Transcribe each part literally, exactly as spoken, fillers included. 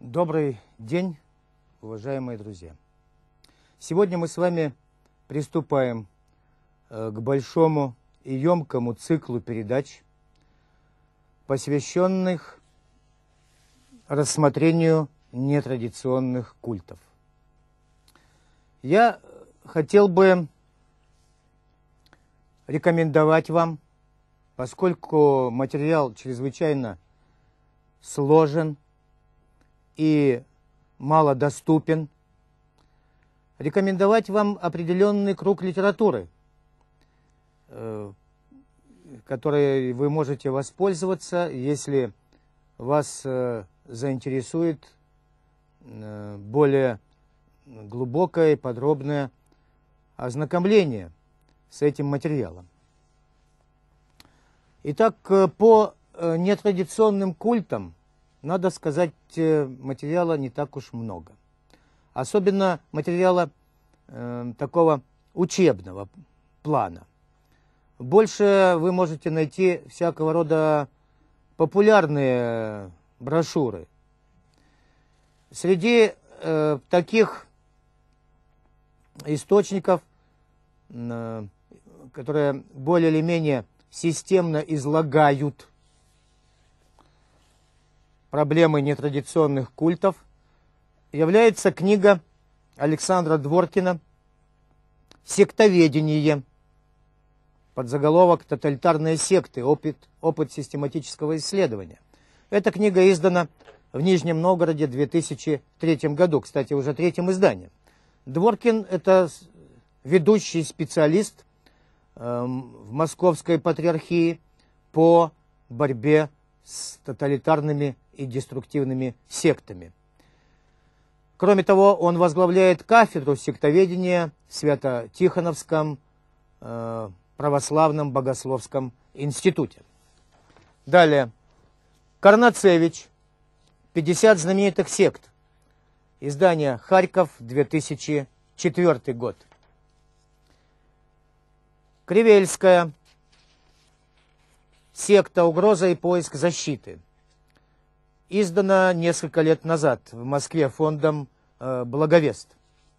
Добрый день, уважаемые друзья! Сегодня мы с вами приступаем к большому и емкому циклу передач, посвященных рассмотрению нетрадиционных культов. Я хотел бы рекомендовать вам, поскольку материал чрезвычайно сложен и малодоступен, рекомендовать вам определенный круг литературы, которой вы можете воспользоваться, если вас заинтересует более глубокое и подробное ознакомление с этим материалом. Итак, по нетрадиционным культам, надо сказать, материала не так уж много. Особенно материала э, такого учебного плана. Больше вы можете найти всякого рода популярные брошюры. Среди э, таких источников, э, которые более или менее системно излагают проблемы нетрадиционных культов, является книга Александра Дворкина «Сектоведение», подзаголовок «Тоталитарные секты. Опыт, опыт систематического исследования». Эта книга издана в Нижнем Новгороде в две тысячи третьем году, кстати, уже третьим изданием. Дворкин – это ведущий специалист э, в Московской Патриархии по борьбе с тоталитарными и деструктивными сектами. Кроме того, он возглавляет кафедру сектоведения в Свято-Тихоновском э, православном богословском институте. Далее. Карнацевич. пятьдесят знаменитых сект. Издание «Харьков», две тысячи четвёртый год. Кривельская. «Секта, угроза и поиск защиты». Издана несколько лет назад в Москве фондом э, «Благовест».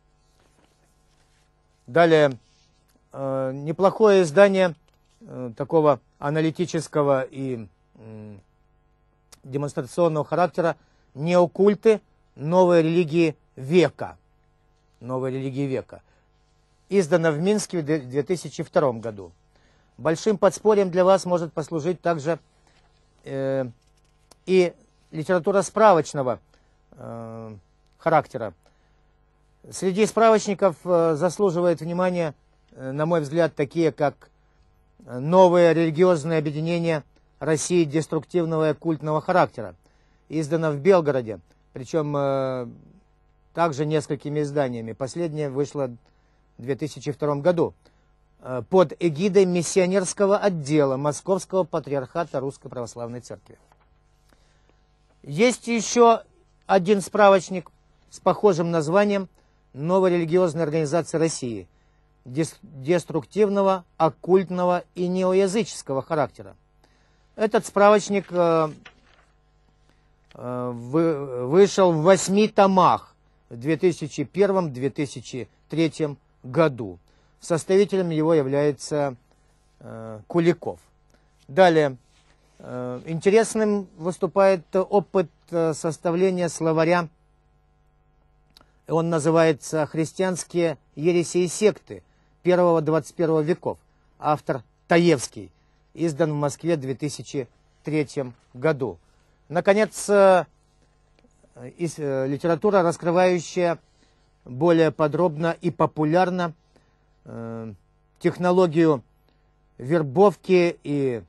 Далее, э, неплохое издание э, такого аналитического и э, демонстрационного характера «Неокульты. Новые религии века». Новые религии века. Издано в Минске в две тысячи втором году. Большим подспорьем для вас может послужить также э, и литература справочного э, характера. Среди справочников э, заслуживает внимания, э, на мой взгляд, такие как «Новые религиозные объединения России деструктивного и оккультного характера», издано в Белгороде, причем э, также несколькими изданиями. Последнее вышло в две тысячи втором году э, под эгидой миссионерского отдела Московского Патриархата Русской Православной Церкви. Есть еще один справочник с похожим названием «Новая религиозная организация России» деструктивного, оккультного и неоязыческого характера. Этот справочник э, э, вы, вышел в восьми томах в две тысячи первом — две тысячи третьем году. Составителем его является э, Куликов. Далее. Интересным выступает опыт составления словаря. Он называется «Христианские ереси и секты первого-двадцать первого веков». Автор Таевский. Издан в Москве в две тысячи третьем году. Наконец, литература, раскрывающая более подробно и популярно технологию вербовки и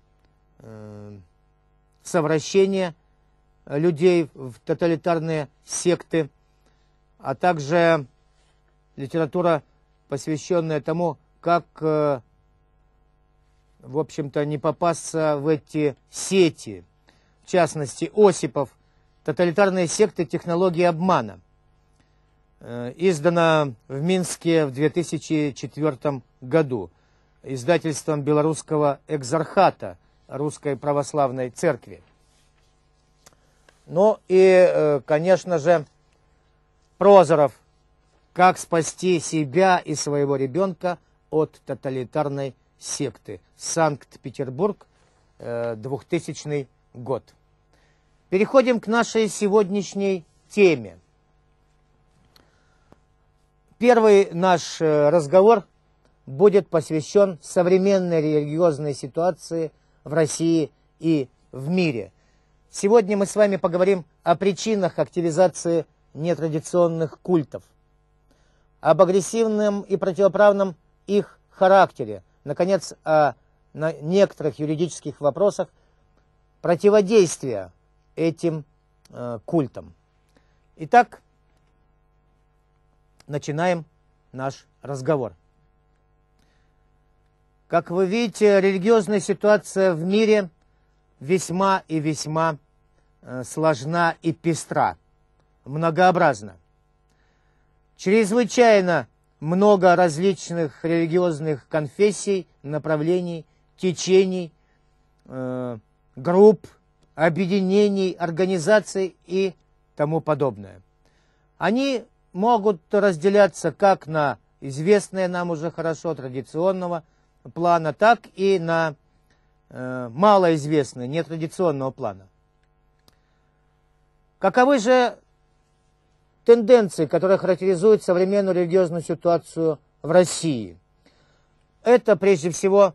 совращение людей в тоталитарные секты, а также литература, посвященная тому, как, в общем-то, не попасться в эти сети. В частности, Осипов «Тоталитарные секты. Технологии обмана». Издана в Минске в две тысячи четвёртом году издательством Белорусского экзархата Русской Православной Церкви. Ну и, конечно же, Прозоров «Как спасти себя и своего ребенка от тоталитарной секты». Санкт-Петербург, двухтысячный год. Переходим к нашей сегодняшней теме. Первый наш разговор будет посвящен современной религиозной ситуации в России и в мире. Сегодня мы с вами поговорим о причинах активизации нетрадиционных культов, об агрессивном и противоправном их характере, наконец, о на некоторых юридических вопросах противодействия этим э, культам. Итак, начинаем наш разговор. Как вы видите, религиозная ситуация в мире весьма и весьма э, сложна и пестра, многообразна. Чрезвычайно много различных религиозных конфессий, направлений, течений, э, групп, объединений, организаций и тому подобное. Они могут разделяться как на известные нам уже хорошо традиционного плана, так и на э, малоизвестные, нетрадиционного плана. Каковы же тенденции, которые характеризуют современную религиозную ситуацию в России? Это прежде всего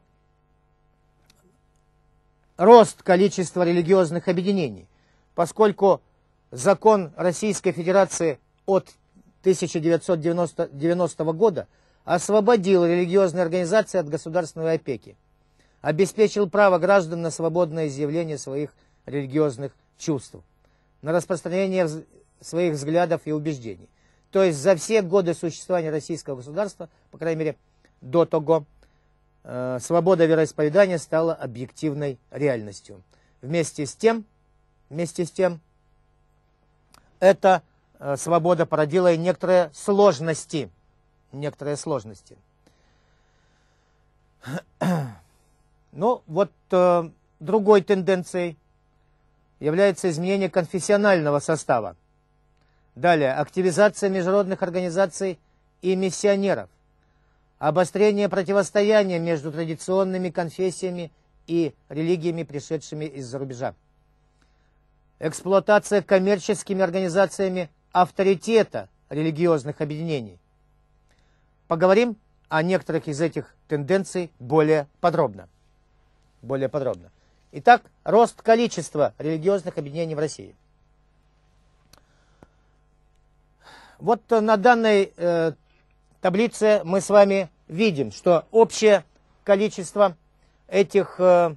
рост количества религиозных объединений, поскольку закон Российской Федерации от тысяча девятьсот девяностого года освободил религиозные организации от государственной опеки, обеспечил право граждан на свободное изъявление своих религиозных чувств, на распространение своих взглядов и убеждений. То есть за все годы существования российского государства, по крайней мере до того, э, свобода вероисповедания стала объективной реальностью. Вместе с тем, вместе с тем, эта э, свобода породила и некоторые сложности, некоторые сложности. Ну, вот э, другой тенденцией является изменение конфессионального состава. Далее, активизация международных организаций и миссионеров, обострение противостояния между традиционными конфессиями и религиями, пришедшими из-за рубежа, эксплуатация коммерческими организациями авторитета религиозных объединений. Поговорим о некоторых из этих тенденций более подробно. Более подробно. Итак, рост количества религиозных объединений в России. Вот на данной э, таблице мы с вами видим, что общее количество этих э,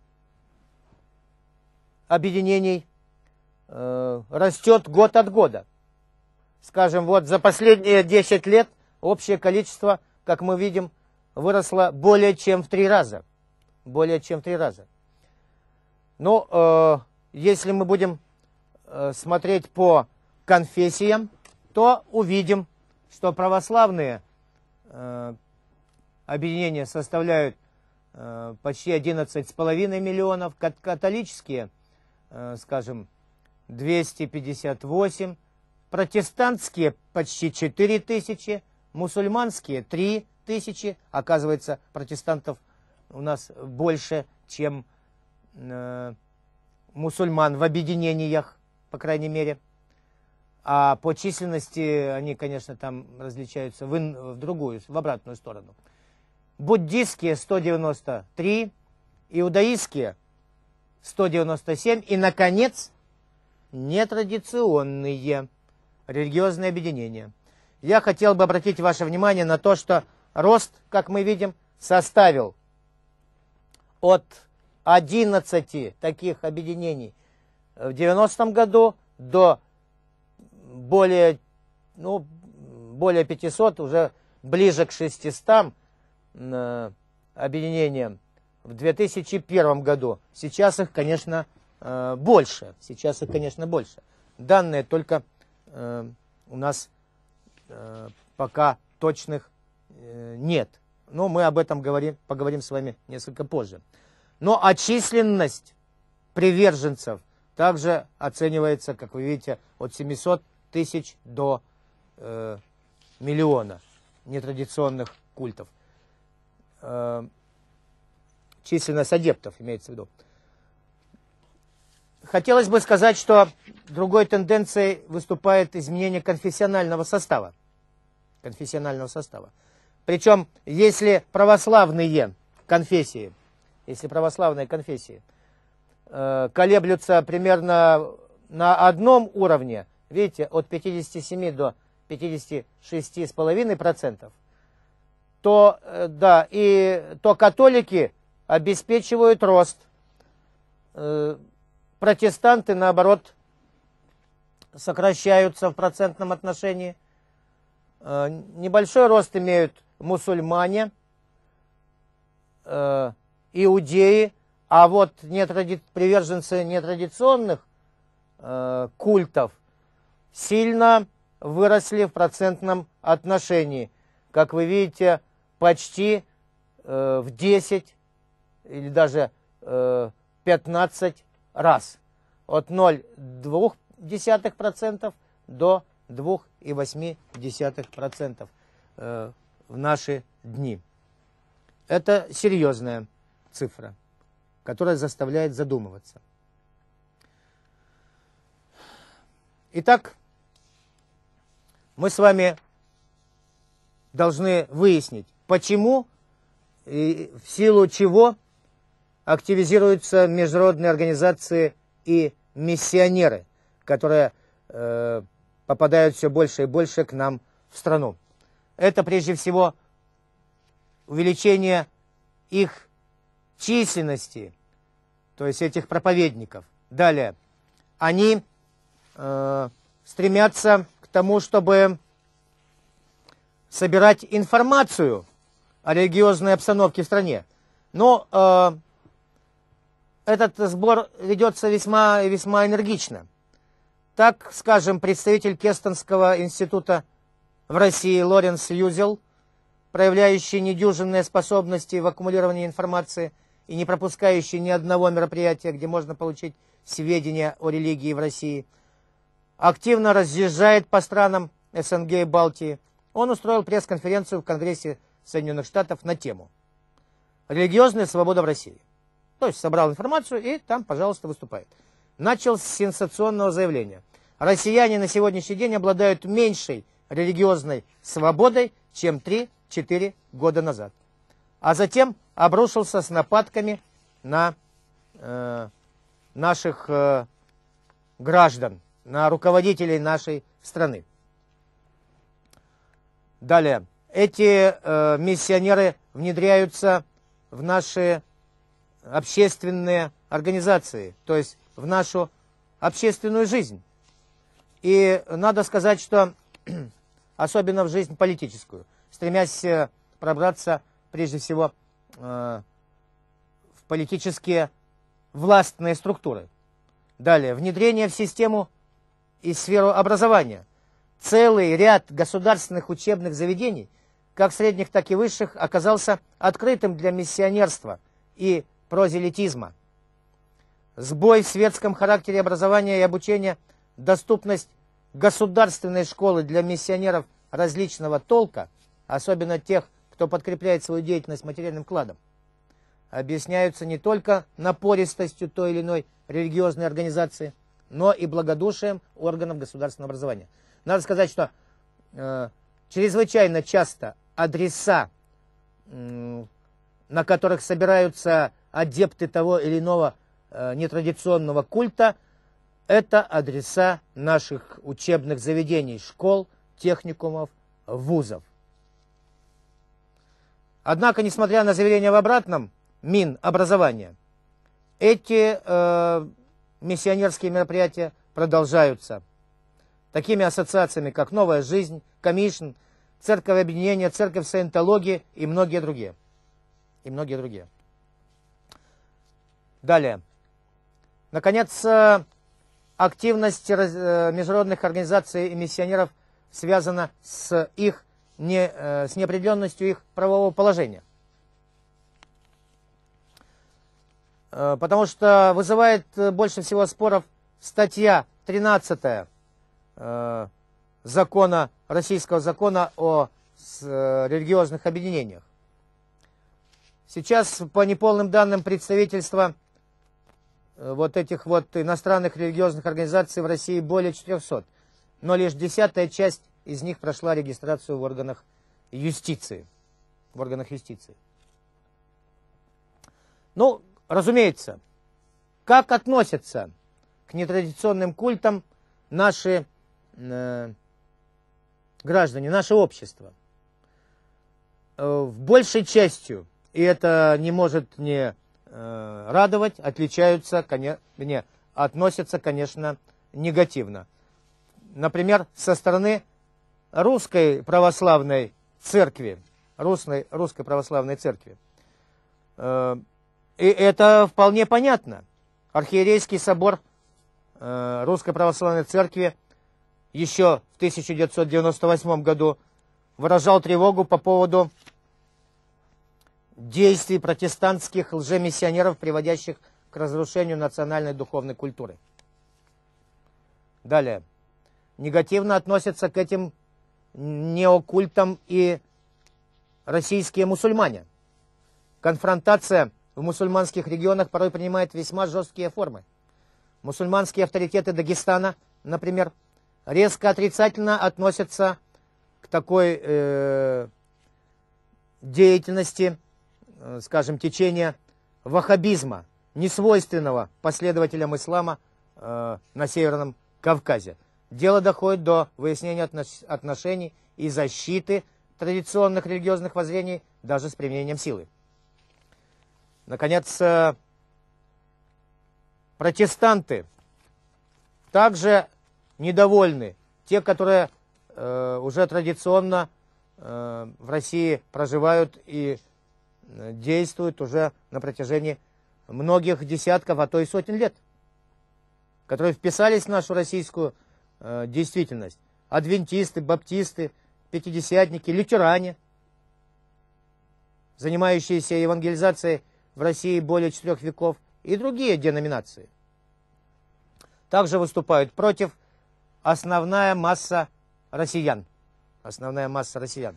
объединений э, растет год от года. Скажем, вот за последние десять лет общее количество, как мы видим, выросло более чем в три раза. Более чем в три раза. Но э, если мы будем э, смотреть по конфессиям, то увидим, что православные э, объединения составляют э, почти одиннадцать с половиной миллионов, католические, э, скажем, двести пятьдесят восемь, протестантские почти четыре тысячи, мусульманские три тысячи. Оказывается, протестантов у нас больше, чем э, мусульман в объединениях, по крайней мере. А по численности они, конечно, там различаются в, ин, в другую, в обратную сторону. Буддистские сто девяносто три, иудаистские сто девяносто семь и, наконец, нетрадиционные религиозные объединения. Я хотел бы обратить ваше внимание на то, что рост, как мы видим, составил от одиннадцати таких объединений в девяностом году до более, ну, более пятисот, уже ближе к шестистам э, объединениям в две тысячи первом году. Сейчас их, конечно, э, больше. Сейчас их, конечно, больше. Данные только э, у нас э, пока точных э, нет. Но мы об этом говорим, поговорим с вами несколько позже. Но а численность приверженцев также оценивается, как вы видите, от семисот тысяч до э, миллиона нетрадиционных культов. Э, численность адептов имеется в виду. Хотелось бы сказать, что другой тенденцией выступает изменение конфессионального состава. Конфессионального состава. Причем, если православные конфессии, если православные конфессии э, колеблются примерно на одном уровне, видите, от пятидесяти семи до пятидесяти шести целых пяти десятых процента, то, э, да, и, то католики обеспечивают рост. Э, протестанты, наоборот, сокращаются в процентном отношении. Э, небольшой рост имеют мусульмане, э, иудеи, а вот нетради... приверженцы нетрадиционных э, культов сильно выросли в процентном отношении. Как вы видите, почти э, в десять или даже э, пятнадцать раз. От ноль целых двух десятых процента до двух целых восьми десятых процента э, в наши дни. Это серьезная цифра, которая заставляет задумываться. Итак, мы с вами должны выяснить, почему и в силу чего активизируются международные организации и миссионеры, которые э, попадают все больше и больше к нам в страну. Это прежде всего увеличение их численности, то есть этих проповедников. Далее, они э, стремятся к тому, чтобы собирать информацию о религиозной обстановке в стране. Но э, этот сбор ведется весьма и весьма энергично. Так, скажем, представитель Кестонского института в России Лоренс Юзел, проявляющий недюжинные способности в аккумулировании информации и не пропускающий ни одного мероприятия, где можно получить сведения о религии в России, активно разъезжает по странам СНГ и Балтии. Он устроил пресс-конференцию в Конгрессе Соединенных Штатов на тему «Религиозная свобода в России». То есть собрал информацию и там, пожалуйста, выступает. Начал с сенсационного заявления. Россияне на сегодняшний день обладают меньшей религиозной свободой, чем три-четыре года назад. А затем обрушился с нападками на э, наших э, граждан, на руководителей нашей страны. Далее. Эти э, миссионеры внедряются в наши общественные организации, то есть в нашу общественную жизнь. И надо сказать, что особенно в жизнь политическую, стремясь пробраться прежде всего э, в политические властные структуры. Далее, внедрение в систему и сферу образования. Целый ряд государственных учебных заведений, как средних, так и высших, оказался открытым для миссионерства и прозелитизма. Сбой в светском характере образования и обучения, доступность государственной школы для миссионеров различного толка, особенно тех, кто подкрепляет свою деятельность материальным вкладом, объясняются не только напористостью той или иной религиозной организации, но и благодушием органов государственного образования. Надо сказать, что э, чрезвычайно часто адреса, э, на которых собираются адепты того или иного э, нетрадиционного культа, это адреса наших учебных заведений, школ, техникумов, вузов. Однако, несмотря на заверения в обратном, Минобразования, эти э, миссионерские мероприятия продолжаются такими ассоциациями, как «Новая жизнь», «Комишн», «Церковь объединения», «Церковь саентологии» и многие другие. И многие другие. Далее. Наконец, активность международных организаций и миссионеров связана с их не, с неопределенностью их правового положения. Потому что вызывает больше всего споров статья тринадцатая э, закона, российского закона о с, э, религиозных объединениях. Сейчас по неполным данным представительства э, вот этих вот иностранных религиозных организаций в России более четырёхсот, но лишь десятая часть из них прошла регистрацию в органах юстиции. В органах юстиции. Ну, разумеется, как относятся к нетрадиционным культам наши э, граждане, наше общество? Э, в большей частью, и это не может не э, радовать, отличаются, коне, не, относятся, конечно, негативно. Например, со стороны русской православной церкви, русской, русской православной церкви. Э, И это вполне понятно. Архиерейский собор э, Русской Православной Церкви еще в тысяча девятьсот девяносто восьмом году выражал тревогу по поводу действий протестантских лжемиссионеров, приводящих к разрушению национальной духовной культуры. Далее. Негативно относятся к этим неокультам и российские мусульмане. Конфронтация в мусульманских регионах порой принимает весьма жесткие формы. Мусульманские авторитеты Дагестана, например, резко отрицательно относятся к такой э, деятельности, э, скажем, течения ваххабизма, несвойственного последователям ислама э, на Северном Кавказе. Дело доходит до выяснения отношений и защиты традиционных религиозных воззрений даже с применением силы. Наконец, протестанты также недовольны, те, которые э, уже традиционно э, в России проживают и действуют уже на протяжении многих десятков, а то и сотен лет, которые вписались в нашу российскую э, действительность. Адвентисты, баптисты, пятидесятники, лютеране, занимающиеся евангелизацией в России более четырех веков, и другие деноминации. Также выступают против основная масса россиян. Основная масса россиян.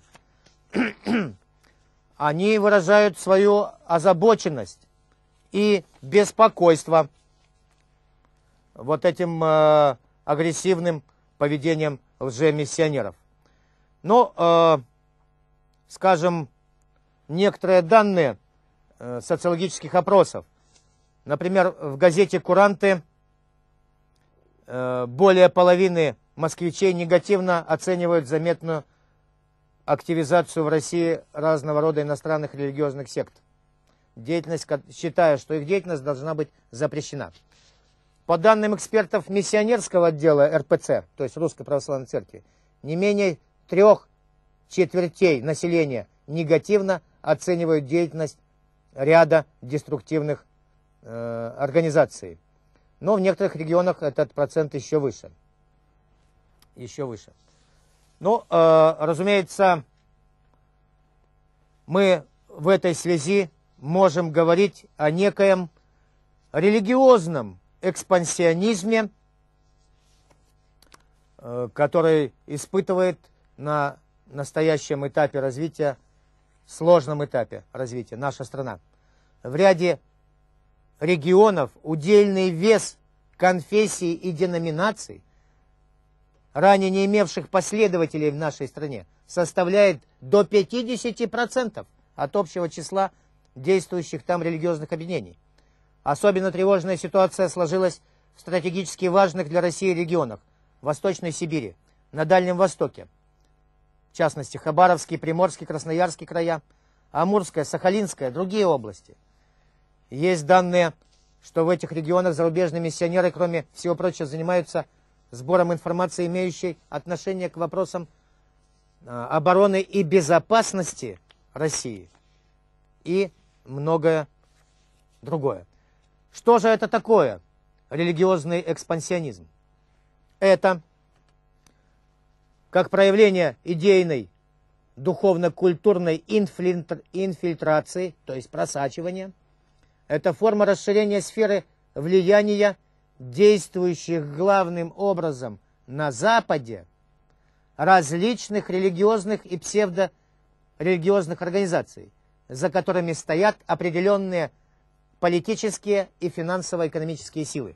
Они выражают свою озабоченность и беспокойство вот этим э, агрессивным поведением лжемиссионеров. Но, э, скажем, некоторые данные социологических опросов. Например, в газете «Куранты» более половины москвичей негативно оценивают заметную активизацию в России разного рода иностранных религиозных сект, деятельность, считая, что их деятельность должна быть запрещена. По данным экспертов миссионерского отдела эр пэ цэ, то есть Русской Православной Церкви, не менее трех четвертей населения негативно оценивают деятельность ряда деструктивных э, организаций. Но в некоторых регионах этот процент еще выше. Еще выше. Ну, э, разумеется, мы в этой связи можем говорить о некоем религиозном экспансионизме, э, который испытывает на настоящем этапе развития, сложном этапе развития наша страна. В ряде регионов удельный вес конфессий и деноминаций, ранее не имевших последователей в нашей стране, составляет до пятидесяти процентов от общего числа действующих там религиозных объединений. Особенно тревожная ситуация сложилась в стратегически важных для России регионах – Восточной Сибири, на Дальнем Востоке, в частности, Хабаровский, Приморский, Красноярский края, Амурская, Сахалинская, другие области. Есть данные, что в этих регионах зарубежные миссионеры, кроме всего прочего, занимаются сбором информации, имеющей отношение к вопросам обороны и безопасности России и многое другое. Что же это такое религиозный экспансионизм? Это как проявление идейной, духовно-культурной инфильтрации, то есть просачивания. Это форма расширения сферы влияния действующих главным образом на Западе, различных религиозных и псевдорелигиозных организаций, за которыми стоят определенные политические и финансово-экономические силы.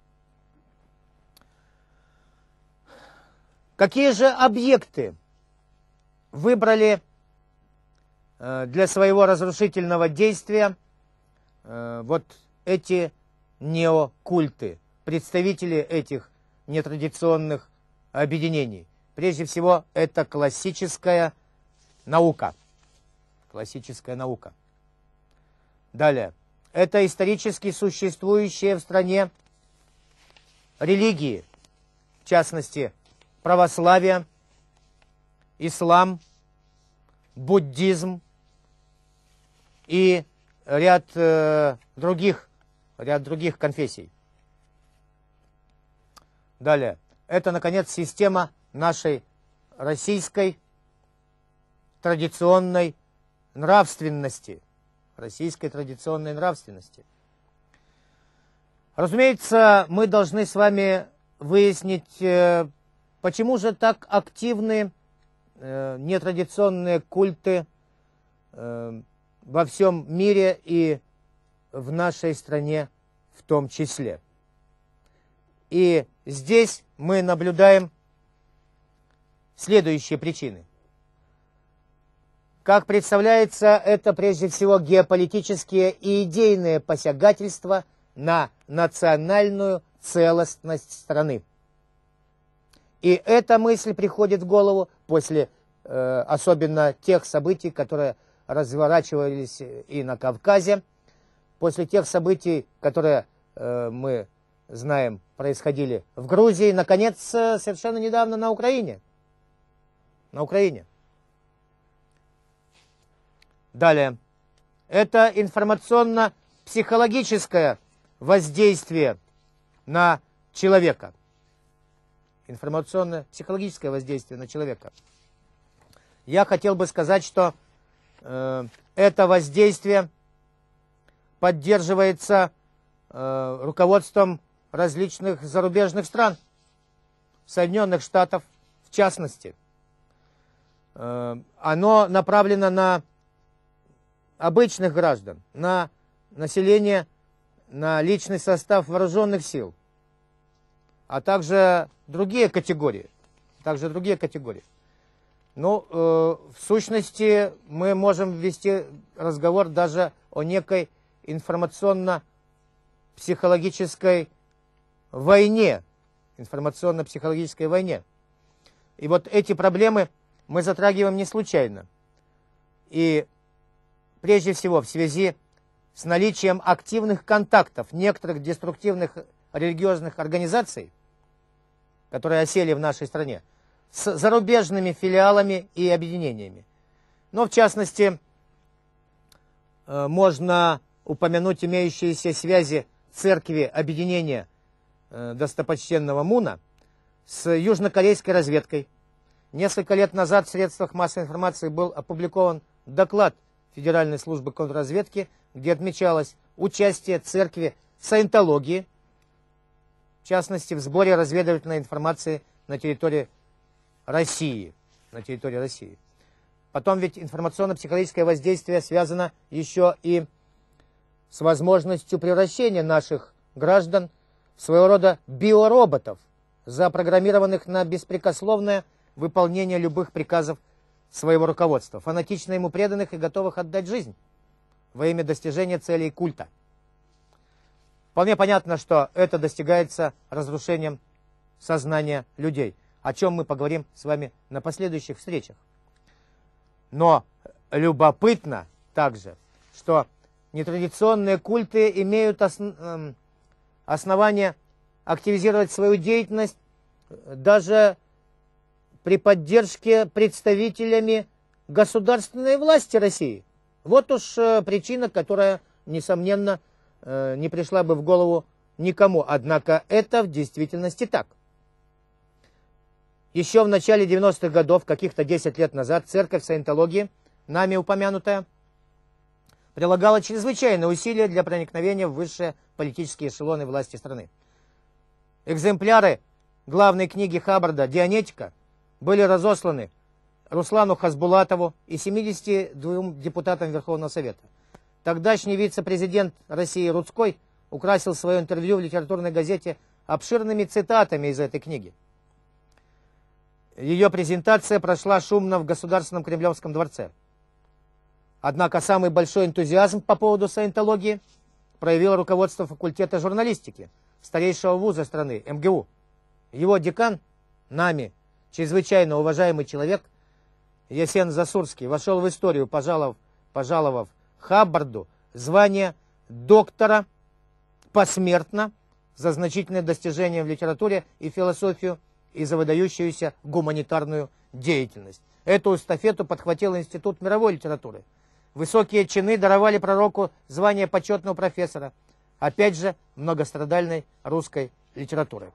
Какие же объекты выбрали для своего разрушительного действия вот эти неокульты, представители этих нетрадиционных объединений? Прежде всего, это классическая наука. Классическая наука. Далее. Это исторически существующие в стране религии, в частности, православие, ислам, буддизм и ряд э, других, ряд других конфессий. Далее. Это, наконец, система нашей российской традиционной нравственности. Российской традиционной нравственности. Разумеется, мы должны с вами выяснить, почему же так активны нетрадиционные культы во всем мире и в нашей стране в том числе. И здесь мы наблюдаем следующие причины. Как представляется, это прежде всего геополитические и идейные посягательства на национальную целостность страны. И эта мысль приходит в голову после э, особенно тех событий, которые разворачивались и на Кавказе, после тех событий, которые э, мы знаем происходили в Грузии, наконец, совершенно недавно на Украине. На Украине. Далее. Это информационно-психологическое воздействие на человека. Информационно-психологическое воздействие на человека. Я хотел бы сказать, что э, это воздействие поддерживается э, руководством различных зарубежных стран, Соединенных Штатов в частности. Э, оно направлено на обычных граждан, на население, на личный состав вооруженных сил, а также другие категории. Также другие категории. Ну, э, в сущности, мы можем вести разговор даже о некой информационно-психологической войне. Информационно-психологической войне. И вот эти проблемы мы затрагиваем не случайно. И прежде всего в связи с наличием активных контактов некоторых деструктивных религиозных организаций, которые осели в нашей стране, с зарубежными филиалами и объединениями. Но, в частности, можно упомянуть имеющиеся связи церкви объединения достопочтенного Муна с южнокорейской разведкой. Несколько лет назад в средствах массовой информации был опубликован доклад Федеральной службы контрразведки, где отмечалось участие церкви саентологии, в частности, в сборе разведывательной информации на территории России. На территории России. Потом ведь информационно-психологическое воздействие связано еще и с возможностью превращения наших граждан в своего рода биороботов, запрограммированных на беспрекословное выполнение любых приказов своего руководства, фанатично ему преданных и готовых отдать жизнь во имя достижения целей культа. Вполне понятно, что это достигается разрушением сознания людей, о чем мы поговорим с вами на последующих встречах. Но любопытно также, что нетрадиционные культы имеют основ... основания активизировать свою деятельность даже при поддержке представителями государственной власти России. Вот уж причина, которая, несомненно, не пришла бы в голову никому. Однако это в действительности так. Еще в начале девяностых годов, каких-то десять лет назад, церковь саентологии, нами упомянутая, прилагала чрезвычайные усилия для проникновения в высшие политические эшелоны власти страны. экземпляры главной книги Хаббарда «Дианетика» были разосланы Руслану Хасбулатову и семидесяти двум депутатам Верховного Совета. Тогдашний вице-президент России Рудской украсил свое интервью в литературной газете обширными цитатами из этой книги. Ее презентация прошла шумно в Государственном Кремлевском дворце. Однако самый большой энтузиазм по поводу саентологии проявило руководство факультета журналистики, старейшего вуза страны, эм гэ у. Его декан, нами, чрезвычайно уважаемый человек, Ясен Засурский, вошел в историю, пожаловав, пожаловав Хаббарду звание доктора посмертно за значительные достижения в литературе и философию и за выдающуюся гуманитарную деятельность. Эту эстафету подхватил Институт мировой литературы. Высокие чины даровали пророку звание почетного профессора, опять же, многострадальной русской литературы.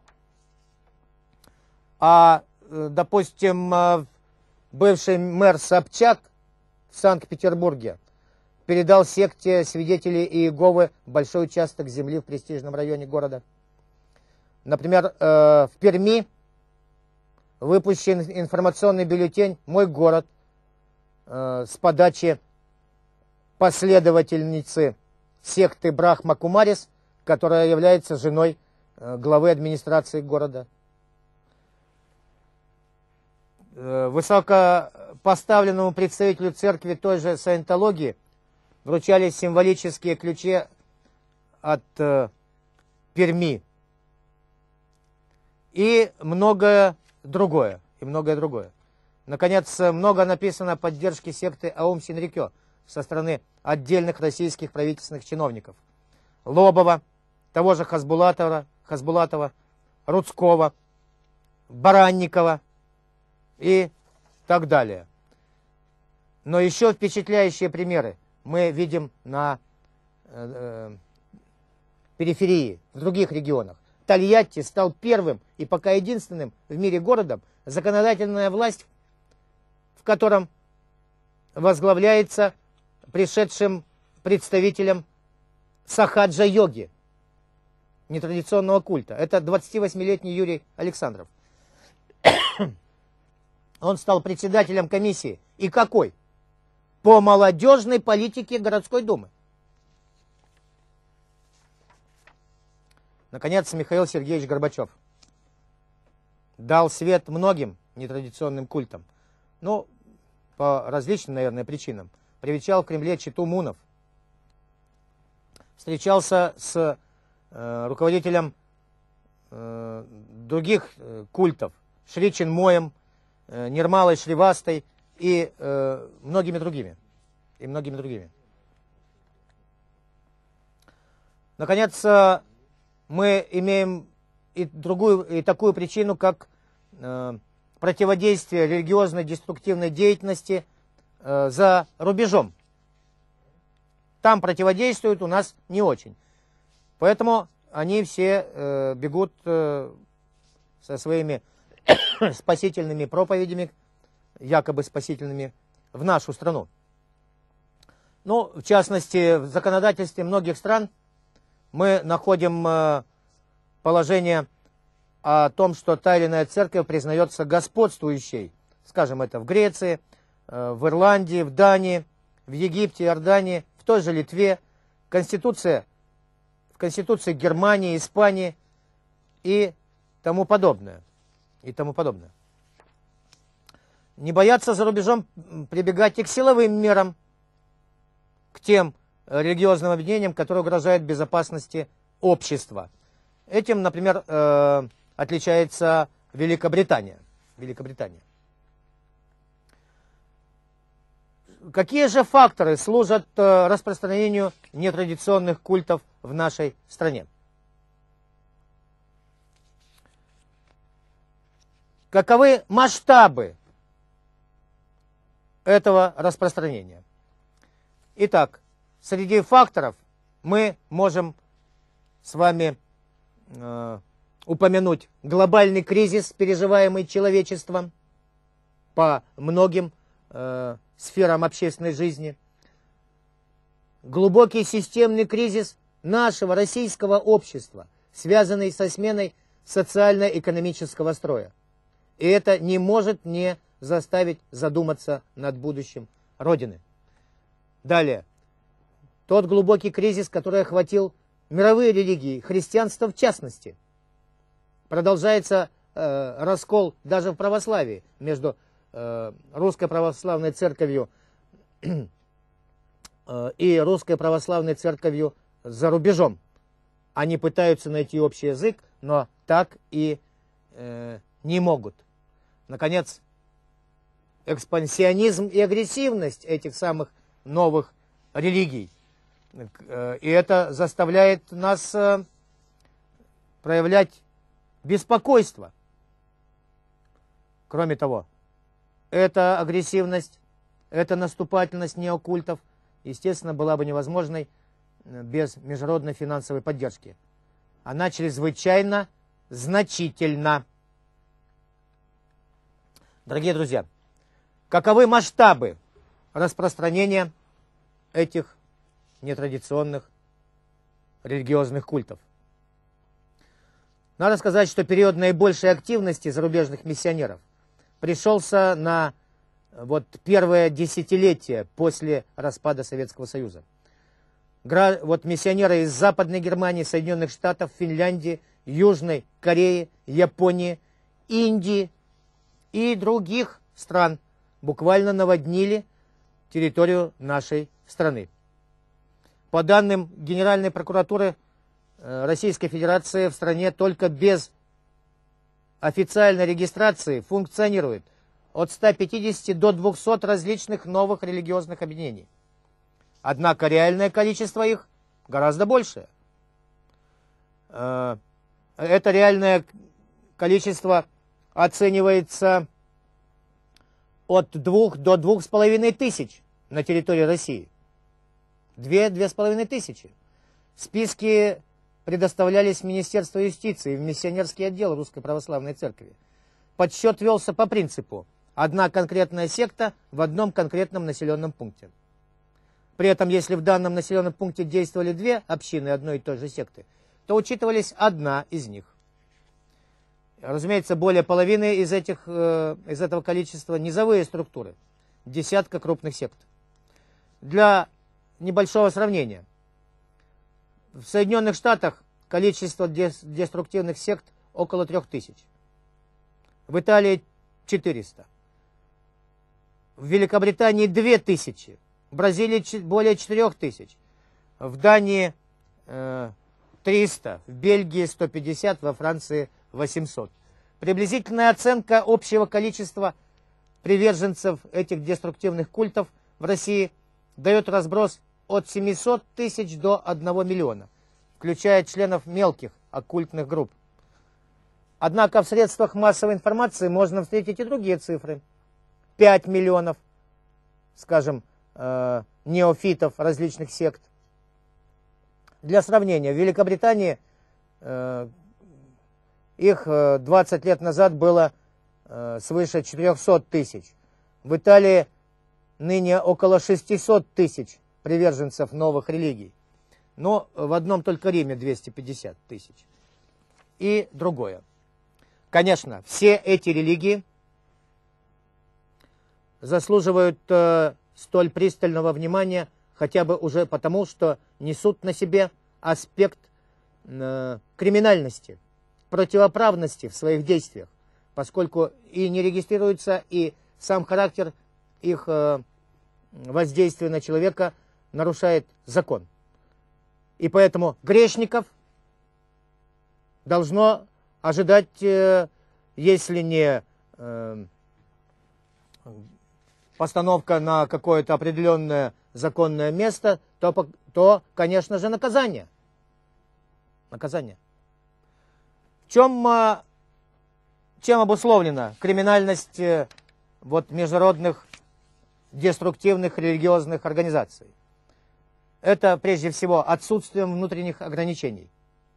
А, допустим, бывший мэр Собчак в Санкт-Петербурге передал секте свидетелей Иеговы большой участок земли в престижном районе города. Например, в Перми выпущен информационный бюллетень «Мой город» с подачи последовательницы секты Брахма Кумарис, которая является женой главы администрации города. Высокопоставленному представителю церкви той же саентологии вручались символические ключи от э, Перми и многое другое, и многое другое. Наконец, много написано о поддержке секты Аум Синрикё со стороны отдельных российских правительственных чиновников. Лобова, того же Хасбулатова, Хасбулатова, Рудского, Баранникова и так далее. Но еще впечатляющие примеры мы видим на э, э, периферии, в других регионах. Тольятти стал первым и пока единственным в мире городом, законодательная власть в котором возглавляется пришедшим представителем сахаджа-йоги, нетрадиционного культа. Это двадцативосьмилетний Юрий Александров. Он стал председателем комиссии. И какой? По молодежной политике городской думы. Наконец, Михаил Сергеевич Горбачев дал свет многим нетрадиционным культам. Ну, по различным, наверное, причинам. Привечал в Кремле чету мунов. Встречался с э, руководителем э, других э, культов. Шри Чинмоем, э, Нирмалой Шривастой и э, многими другими. И многими другими. Наконец, э, мы имеем и другую, и такую причину, как э, противодействие религиозной деструктивной деятельности э, за рубежом. Там противодействуют, у нас не очень. Поэтому они все э, бегут э, со своими спасительными проповедями, якобы спасительными, в нашу страну. Ну, в частности, в законодательстве многих стран мы находим э, положение о том, что та или иная церковь признается господствующей. Скажем, это в Греции, э, в Ирландии, в Дании, в Египте, Иордании, в той же Литве, Конституция, в Конституции Германии, Испании и тому подобное. И тому подобное. Не боятся за рубежом прибегать и к силовым мерам, к тем религиозным объединениям, которые угрожают безопасности общества. Этим, например, э, отличается Великобритания. Великобритания. Какие же факторы служат э, распространению нетрадиционных культов в нашей стране? Каковы масштабы этого распространения? Итак, среди факторов мы можем с вами э, упомянуть глобальный кризис, переживаемый человечеством по многим э, сферам общественной жизни, глубокий системный кризис нашего российского общества, связанный со сменой социально-экономического строя. И это не может не заставить задуматься над будущим Родины. Далее. Тот глубокий кризис, который охватил мировые религии, христианство в частности. Продолжается э, раскол даже в православии между э, Русской Православной Церковью э, и Русской Православной Церковью за рубежом. Они пытаются найти общий язык, но так и э, не могут. Наконец, экспансионизм и агрессивность этих самых новых религий. И это заставляет нас э, проявлять беспокойство. Кроме того, эта агрессивность, эта наступательность неокультов, естественно, была бы невозможной без международной финансовой поддержки. Она чрезвычайно значительна. Дорогие друзья, каковы масштабы распространения этих нетрадиционных религиозных культов? Надо сказать, что период наибольшей активности зарубежных миссионеров пришелся на вот первое десятилетие после распада Советского Союза. Вот миссионеры из Западной Германии, Соединенных Штатов, Финляндии, Южной Кореи, Японии, Индии и других стран буквально наводнили территорию нашей страны. По данным Генеральной прокуратуры Российской Федерации, в стране только без официальной регистрации функционирует от ста пятидесяти до двухсот различных новых религиозных объединений. Однако реальное количество их гораздо большее. Это реальное количество оценивается от двух до двух с половиной тысяч на территории России. Две-две с половиной тысячи. Списки предоставлялись Министерству юстиции в миссионерский отдел Русской Православной Церкви. Подсчет велся по принципу: одна конкретная секта в одном конкретном населенном пункте. При этом, если в данном населенном пункте действовали две общины одной и той же секты, то учитывались одна из них. Разумеется, более половины из, этих, э, из этого количества низовые структуры, десятка крупных сект. Для небольшого сравнения. В Соединенных Штатах количество деструктивных сект около трех тысяч. В Италии четыреста. В Великобритании две тысячи. В Бразилии более четырёх тысяч. В Дании э, триста. В Бельгии сто пятьдесят. Во Франции восемьсот. Приблизительная оценка общего количества приверженцев этих деструктивных культов в России дает разброс от семисот тысяч до одного миллиона, включая членов мелких оккультных групп. Однако в средствах массовой информации можно встретить и другие цифры. пять миллионов, скажем, э, неофитов различных сект. Для сравнения, в Великобритании э, их двадцать лет назад было э, свыше четырёхсот тысяч. В Италии ныне около шестисот тысяч приверженцев новых религий. Но в одном только Риме двести пятьдесят тысяч. И другое. Конечно, все эти религии заслуживают э, столь пристального внимания хотя бы уже потому, что несут на себе аспект э, криминальности, противоправности в своих действиях, поскольку и не регистрируется, и сам характер их э, воздействия на человека нарушает закон. И поэтому грешников должно ожидать, э, если не э, постановка на какое-то определенное законное место, то, то, конечно же, наказание. Наказание. В чем, э, чем обусловлена криминальность э, вот, международных деструктивных религиозных организаций? Это, прежде всего, отсутствием внутренних ограничений.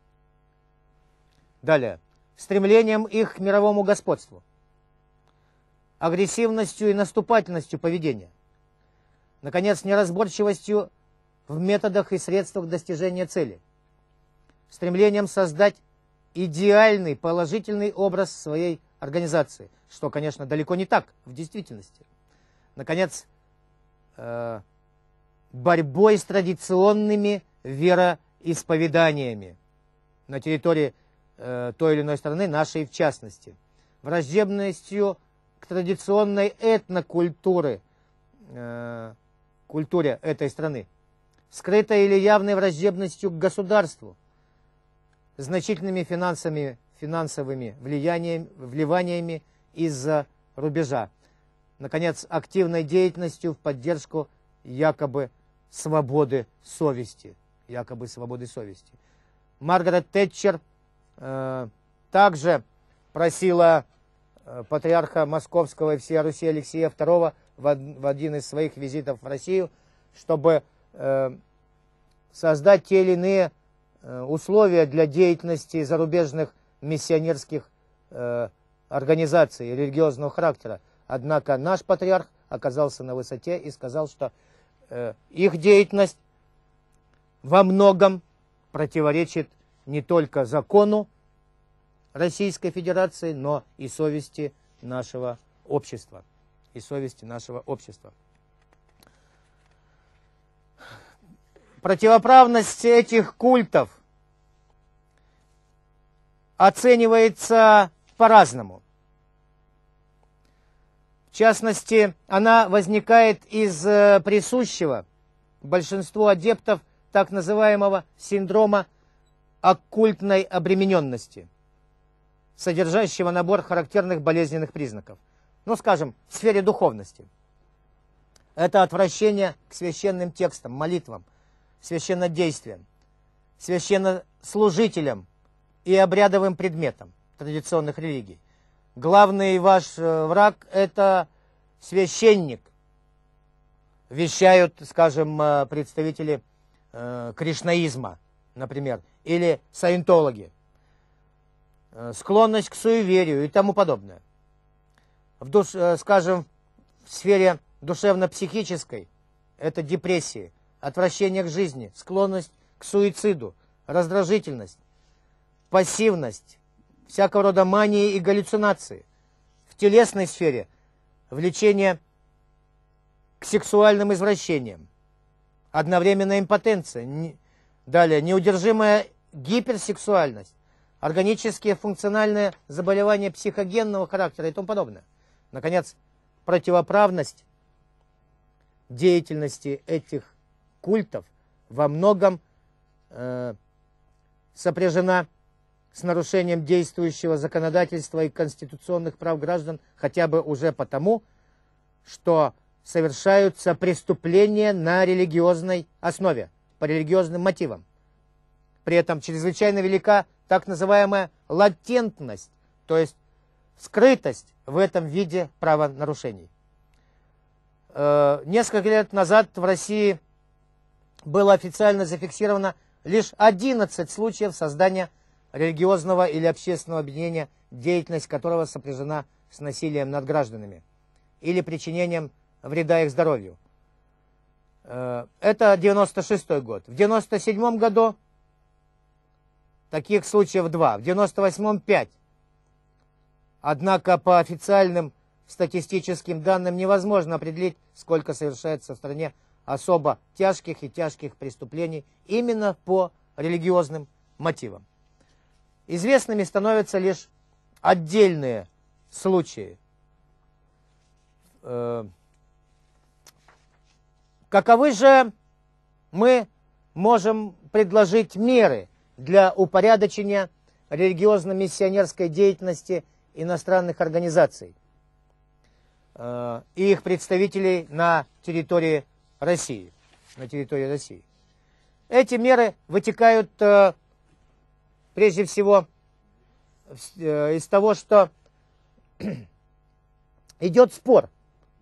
Далее. Стремлением их к мировому господству. Агрессивностью и наступательностью поведения. Наконец, неразборчивостью в методах и средствах достижения цели. Стремлением создать идеальный, положительный образ своей организации, что, конечно, далеко не так в действительности. Наконец, э, борьбой с традиционными вероисповеданиями на территории э, той или иной страны, нашей в частности, враждебностью к традиционной этнокультуре, э, культуре этой страны, скрытой или явной враждебностью к государству, значительными финансами, финансовыми влияниями, вливаниями из-за рубежа. Наконец, активной деятельностью в поддержку якобы свободы совести. Якобы свободы совести. Маргарет Тэтчер э, также просила э, патриарха Московского и всея Руси Алексея второго в, в один из своих визитов в Россию, чтобы э, создать те или иные э, условия для деятельности зарубежных миссионерских э, организаций религиозного характера. Однако наш патриарх оказался на высоте и сказал, что э, их деятельность во многом противоречит не только закону Российской Федерации, но и совести нашего общества. И совести нашего общества. Противоправность этих культов оценивается по-разному. В частности, она возникает из э, присущего большинству адептов так называемого синдрома оккультной обремененности, содержащего набор характерных болезненных признаков. Ну, скажем, в сфере духовности. Это отвращение к священным текстам, молитвам, священнодействиям, священнослужителям и обрядовым предметам традиционных религий. Главный ваш враг – это священник, вещают, скажем, представители э, кришнаизма, например, или саентологи. Склонность к суеверию и тому подобное. В душ, скажем, в сфере душевно-психической – это депрессии, отвращение к жизни, склонность к суициду, раздражительность, пассивность, всякого рода мании и галлюцинации. В телесной сфере – влечение к сексуальным извращениям, одновременная импотенция, не, далее неудержимая гиперсексуальность, органические функциональные заболевания психогенного характера и тому подобное. Наконец, противоправность деятельности этих культов во многом э, сопряжена с нарушением действующего законодательства и конституционных прав граждан, хотя бы уже потому, что совершаются преступления на религиозной основе, по религиозным мотивам. При этом чрезвычайно велика так называемая латентность, то есть скрытость в этом виде правонарушений. Э, несколько лет назад в России было официально зафиксировано лишь одиннадцать случаев создания религиозного или общественного объединения, деятельность которого сопряжена с насилием над гражданами или причинением вреда их здоровью. Это девяносто шестой год. В девяносто седьмом году таких случаев два, в девяносто восьмом пять. Однако по официальным статистическим данным невозможно определить, сколько совершается в стране особо тяжких и тяжких преступлений именно по религиозным мотивам. Известными становятся лишь отдельные случаи. Каковы же мы можем предложить меры для упорядочения религиозно-миссионерской деятельности иностранных организаций и их представителей на территории России? На территории России. Эти меры вытекают прежде всего из того, что идет спор,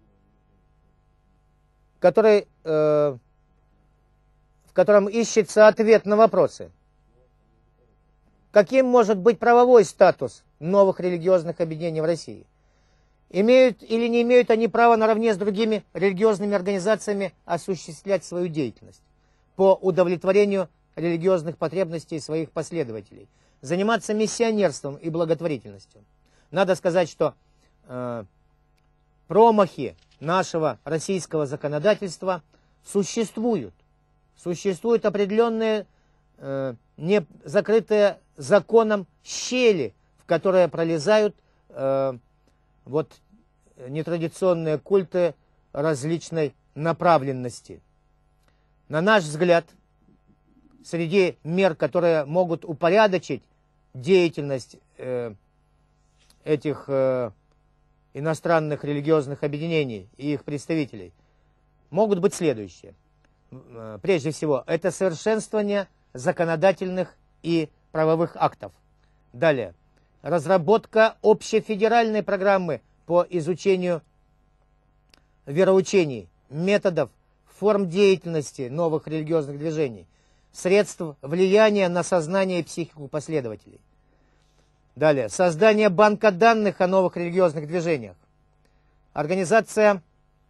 который, э, в котором ищется ответ на вопросы. Каким может быть правовой статус новых религиозных объединений в России? Имеют или не имеют они право наравне с другими религиозными организациями осуществлять свою деятельность по удовлетворению религиозных потребностей своих последователей? заниматься миссионерством и благотворительностью. Надо сказать, что э, промахи нашего российского законодательства существуют. Существуют определенные э, не закрытые законом щели, в которые пролезают э, вот, нетрадиционные культы различной направленности. На наш взгляд, среди мер, которые могут упорядочить деятельность э, этих э, иностранных религиозных объединений и их представителей, могут быть следующие. Прежде всего, это совершенствование законодательных и правовых актов. Далее, разработка общефедеральной программы по изучению вероучений, методов, форм деятельности новых религиозных движений, средств влияния на сознание и психику последователей. Далее, создание банка данных о новых религиозных движениях, организация,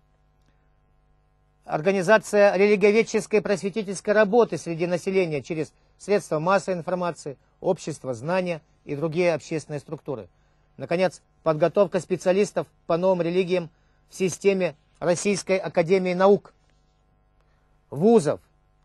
организация религиоведческой просветительской работы среди населения через средства массовой информации, общество, знания и другие общественные структуры. Наконец, подготовка специалистов по новым религиям в системе Российской академии наук, вузов.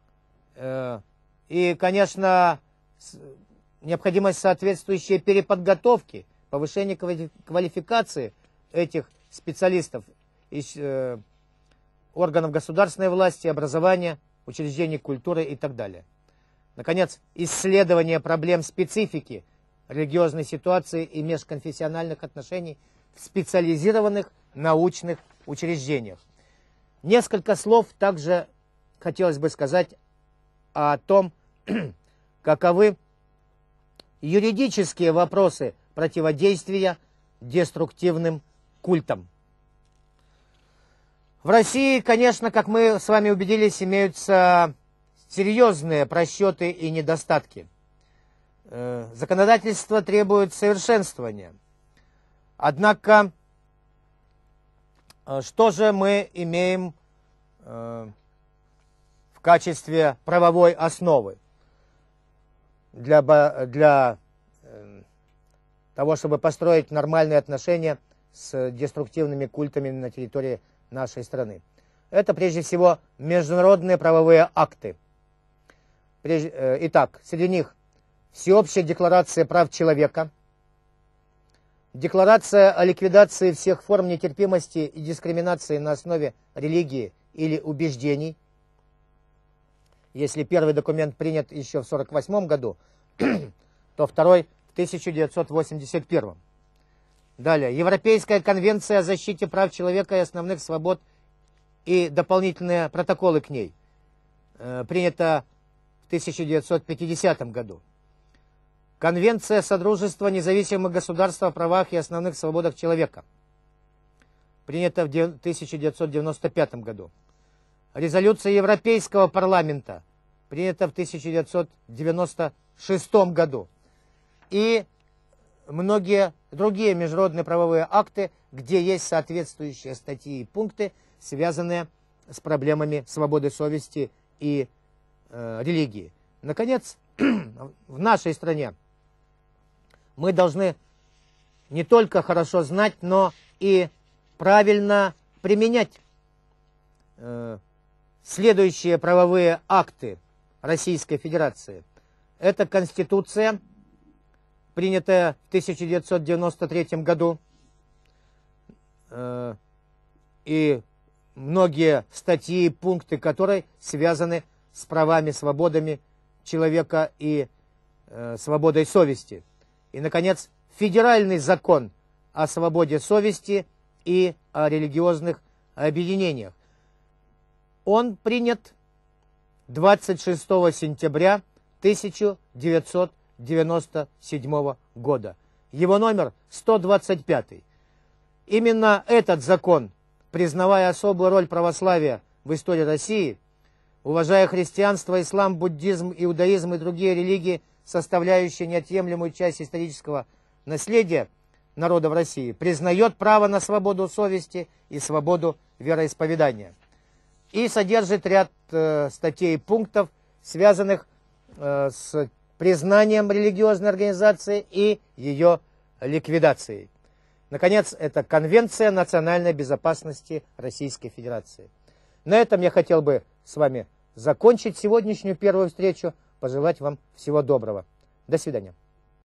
И, конечно, необходимость соответствующей переподготовки, повышения квалификации этих специалистов из э, органов государственной власти, образования, учреждений культуры и так далее. Наконец, исследование проблем специфики религиозной ситуации и межконфессиональных отношений в специализированных научных учреждениях. Несколько слов также хотелось бы сказать о том, каковы юридические вопросы противодействия деструктивным культам. В России, конечно, как мы с вами убедились, имеются серьезные просчеты и недостатки. Законодательство требует совершенствования. Однако, что же мы имеем в качестве правовой основы для, для того, чтобы построить нормальные отношения с деструктивными культами на территории нашей страны? Это, прежде всего, международные правовые акты. Итак, среди них Всеобщая декларация прав человека, Декларация о ликвидации всех форм нетерпимости и дискриминации на основе религии или убеждений. Если первый документ принят еще в сорок восьмом году, то второй в тысяча девятьсот восемьдесят первом. Далее. Европейская конвенция о защите прав человека и основных свобод и дополнительные протоколы к ней. Э, принята в тысяча девятьсот пятидесятом году. Конвенция Содружества независимых государств о правах и основных свободах человека. Принята в тысяча девятьсот девяносто пятом году. Резолюция Европейского парламента. Принята в тысяча девятьсот девяносто шестом году. И многие другие международные правовые акты, где есть соответствующие статьи и пункты, связанные с проблемами свободы совести и э, религии. Наконец, в нашей стране мы должны не только хорошо знать, но и правильно применять э, следующие правовые акты Российской Федерации. Это Конституция, принятая в тысяча девятьсот девяносто третьем году, э, и многие статьи и пункты которой связаны с правами, свободами человека и э, свободой совести. И, наконец, федеральный закон о свободе совести и о религиозных объединениях. Он принят двадцать шестого сентября тысяча девятьсот девяносто седьмого года. Его номер сто двадцать пятый. Именно этот закон, признавая особую роль православия в истории России, уважая христианство, ислам, буддизм, иудаизм и другие религии, составляющие неотъемлемую часть исторического наследия народов России, признает право на свободу совести и свободу вероисповедания. И содержит ряд э, статей и пунктов, связанных э, с признанием религиозной организации и ее ликвидацией. Наконец, это Конвенция национальной безопасности Российской Федерации. На этом я хотел бы с вами закончить сегодняшнюю первую встречу. Пожелать вам всего доброго. До свидания.